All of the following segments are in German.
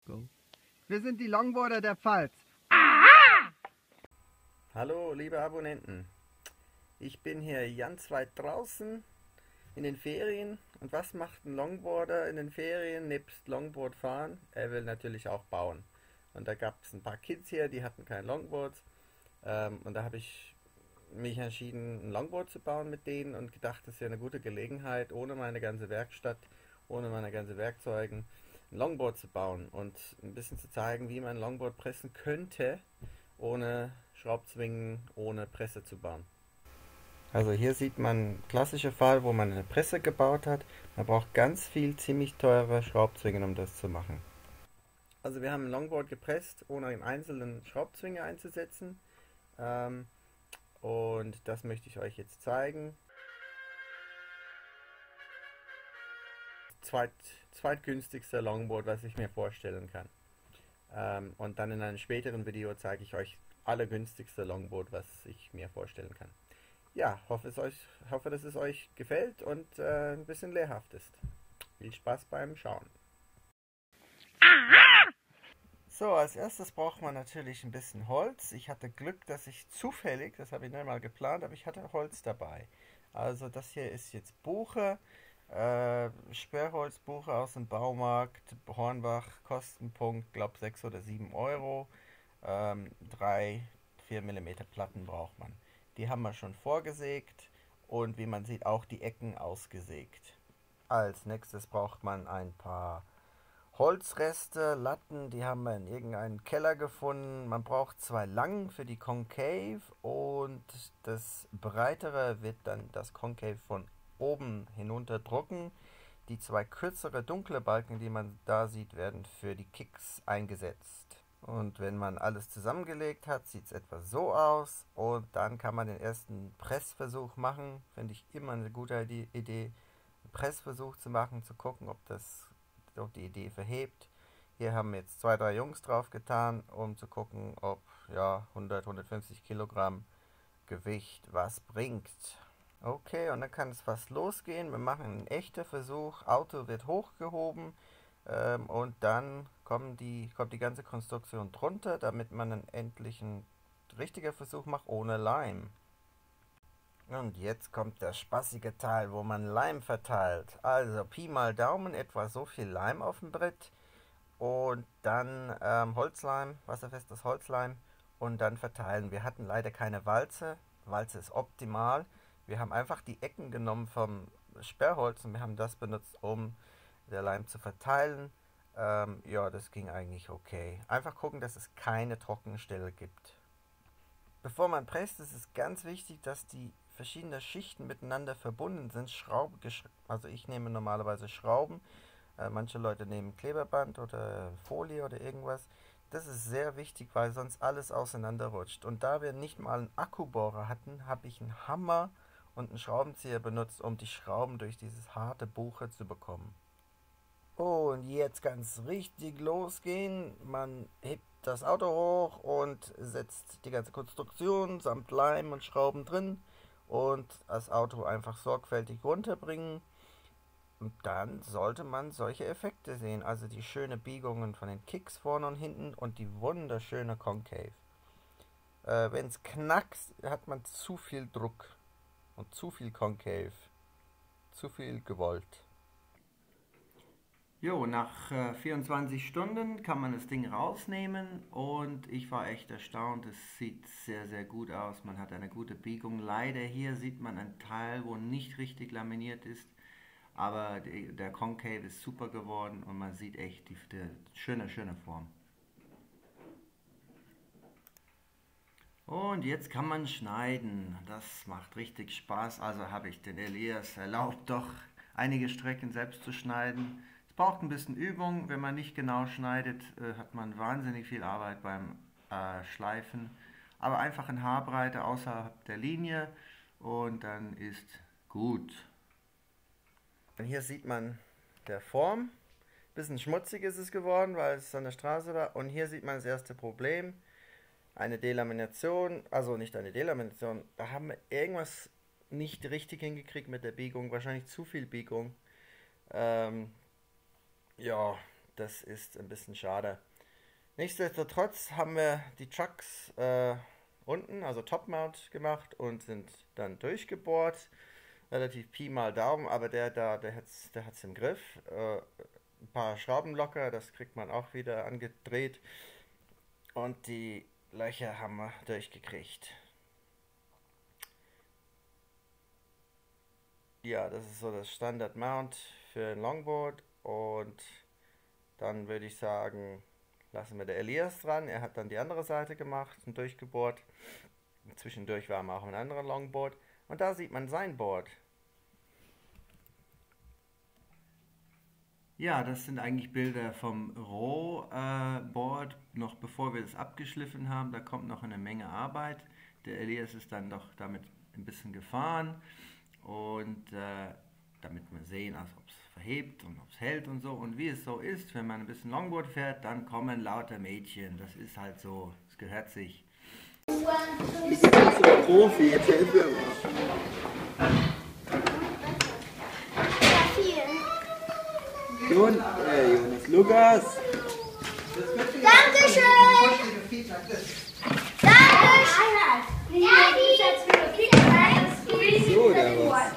Go. Wir sind die Longboarder der Pfalz. Hallo liebe Abonnenten, ich bin hier ganz weit draußen in den Ferien. Und was macht ein Longboarder in den Ferien nebst Longboard fahren? Er will natürlich auch bauen. Und da gab es ein paar Kids hier, die hatten kein Longboard. Und da habe ich mich entschieden, ein Longboard zu bauen mit denen und gedacht, das wäre eine gute Gelegenheit, ohne meine ganze Werkstatt, ohne meine ganzen Werkzeugen, ein Longboard zu bauen und ein bisschen zu zeigen, wie man ein Longboard pressen könnte, ohne Schraubzwingen, ohne Presse zu bauen. Also hier sieht man einen klassischen Fall, wo man eine Presse gebaut hat. Man braucht ganz viel ziemlich teure Schraubzwingen, um das zu machen. Also wir haben ein Longboard gepresst, ohne im Einzelnen Schraubzwinge einzusetzen. Und das möchte ich euch jetzt zeigen. Zweitgünstigste Longboard, was ich mir vorstellen kann. Und dann in einem späteren Video zeige ich euch alle günstigste Longboard, was ich mir vorstellen kann. Ja, hoffe, dass es euch gefällt und ein bisschen lehrhaft ist. Viel Spaß beim Schauen. So, als erstes braucht man natürlich ein bisschen Holz. Ich hatte Glück, dass ich zufällig, das habe ich nicht mal geplant, aber ich hatte Holz dabei. Also das hier ist jetzt Buche, Sperrholzbuche aus dem Baumarkt, Hornbach, Kostenpunkt, glaube 6 oder 7 Euro. 3, 4 mm Platten braucht man. Die haben wir schon vorgesägt und wie man sieht auch die Ecken ausgesägt. Als nächstes braucht man ein paar Holzreste, Latten, die haben wir in irgendeinem Keller gefunden. Man braucht 2 Langen für die Concave und das breitere wird dann das Concave von oben hinunter drucken. Die 2 kürzere dunkle Balken, die man da sieht, werden für die Kicks eingesetzt. Und wenn man alles zusammengelegt hat, sieht es etwa so aus. Und dann kann man den ersten Pressversuch machen. Finde ich immer eine gute Idee, einen Pressversuch zu machen, zu gucken, ob die Idee verhebt. Hier haben wir jetzt 2, 3 Jungs drauf getan, um zu gucken, ob 100, 150 Kilogramm Gewicht was bringt. Okay, und dann kann es fast losgehen. Wir machen einen echten Versuch. Auto wird hochgehoben und dann kommt die ganze Konstruktion drunter, damit man einen endlichen richtigen Versuch macht ohne Leim. Und jetzt kommt der spaßige Teil, wo man Leim verteilt. Also Pi mal Daumen, etwa so viel Leim auf dem Brett und dann Holzleim, wasserfestes Holzleim und dann verteilen. Wir hatten leider keine Walze. Walze ist optimal. Wir haben einfach die Ecken genommen vom Sperrholz und wir haben das benutzt, um den Leim zu verteilen. Ja, das ging eigentlich okay. Einfach gucken, dass es keine trockene Stelle gibt. Bevor man presst, ist es ganz wichtig, dass die verschiedenen Schichten miteinander verbunden sind. Also ich nehme normalerweise Schrauben. Manche Leute nehmen Kleberband oder Folie oder irgendwas. Das ist sehr wichtig, weil sonst alles auseinanderrutscht. Und da wir nicht mal einen Akkubohrer hatten, habe ich einen Hammer und einen Schraubenzieher benutzt, um die Schrauben durch dieses harte Buche zu bekommen. Und jetzt kann es richtig losgehen. Man hebt das Auto hoch und setzt die ganze Konstruktion samt Leim und Schrauben drin und das Auto einfach sorgfältig runterbringen. Und dann sollte man solche Effekte sehen, also die schönen Biegungen von den Kicks vorne und hinten und die wunderschöne Concave. Wenn es knackst, hat man zu viel Druck und zu viel Concave, zu viel gewollt. Jo, nach 24 Stunden kann man das Ding rausnehmen und ich war echt erstaunt. Es sieht sehr, sehr gut aus. Man hat eine gute Biegung. Leider hier sieht man einen Teil, wo nicht richtig laminiert ist, aber der Concave ist super geworden und man sieht echt die schöne, schöne Form. Und jetzt kann man schneiden. Das macht richtig Spaß. Also habe ich den Elias erlaubt, doch einige Strecken selbst zu schneiden. Es braucht ein bisschen Übung. Wenn man nicht genau schneidet, hat man wahnsinnig viel Arbeit beim Schleifen. Aber einfach in Haarbreite außerhalb der Linie und dann ist gut. Und hier sieht man der Form. Bisschen schmutzig ist es geworden, weil es an der Straße war. Und hier sieht man das erste Problem. Eine Delamination, also nicht eine Delamination, da haben wir irgendwas nicht richtig hingekriegt mit der Biegung, wahrscheinlich zu viel Biegung. Ja, das ist ein bisschen schade. Nichtsdestotrotz haben wir die Trucks unten, also Topmount gemacht und sind dann durchgebohrt. Relativ Pi mal Daumen, aber der hat's im Griff. Ein paar Schrauben locker, das kriegt man auch wieder angedreht. Und die Löcher haben wir durchgekriegt. Ja, das ist so das Standard Mount für ein Longboard. Und dann würde ich sagen, lassen wir der Elias dran. Er hat dann die andere Seite gemacht und durchgebohrt. Zwischendurch waren wir auch ein anderes Longboard. Und da sieht man sein Board. Ja, das sind eigentlich Bilder vom Rohboard, noch bevor wir das abgeschliffen haben. Da kommt noch eine Menge Arbeit. Der Elias ist dann doch damit ein bisschen gefahren. Und damit wir sehen, also ob es verhebt und ob es hält und so. Und wie es so ist, wenn man ein bisschen Longboard fährt, dann kommen lauter Mädchen. Das ist halt so, es gehört sich. Ich bin so ein Profi, jetzt helfen wir mal. Jonas, Lukas. Dankeschön! So, der was.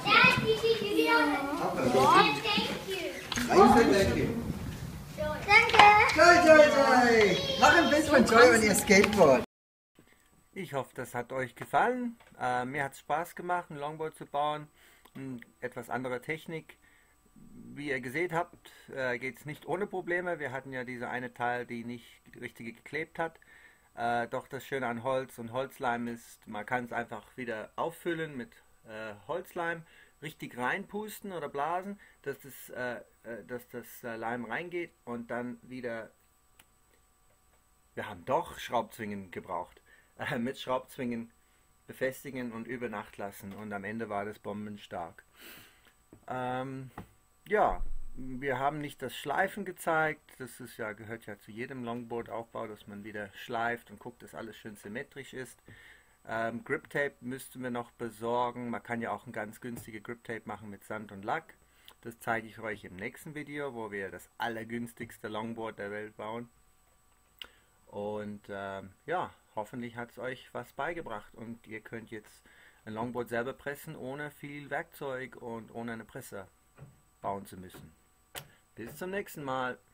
Danke! Joy, Joy, Joy! Mach ein Bild von Joy und ihr Skateboard. Ich hoffe, das hat euch gefallen. Mir hat es Spaß gemacht, ein Longboard zu bauen. Etwas andere Technik. Wie ihr gesehen habt, geht es nicht ohne Probleme. Wir hatten ja diese eine Teil, die nicht richtig geklebt hat. Doch das Schöne an Holz und Holzleim ist, man kann es einfach wieder auffüllen mit Holzleim, richtig reinpusten oder blasen, dass das Leim reingeht und dann wieder, wir haben doch Schraubzwingen gebraucht, mit Schraubzwingen befestigen und über Nacht lassen und am Ende war das bombenstark. Ja, wir haben nicht das Schleifen gezeigt, das ist ja, gehört ja zu jedem Longboard-Aufbau, dass man wieder schleift und guckt, dass alles schön symmetrisch ist. Grip Tape müssten wir noch besorgen, man kann ja auch ein ganz günstige Grip Tape machen mit Sand und Lack. Das zeige ich euch im nächsten Video, wo wir das allergünstigste Longboard der Welt bauen. Und ja, hoffentlich hat es euch was beigebracht und ihr könnt jetzt ein Longboard selber pressen, ohne viel Werkzeug und ohne eine Presse bauen zu müssen. Bis zum nächsten Mal.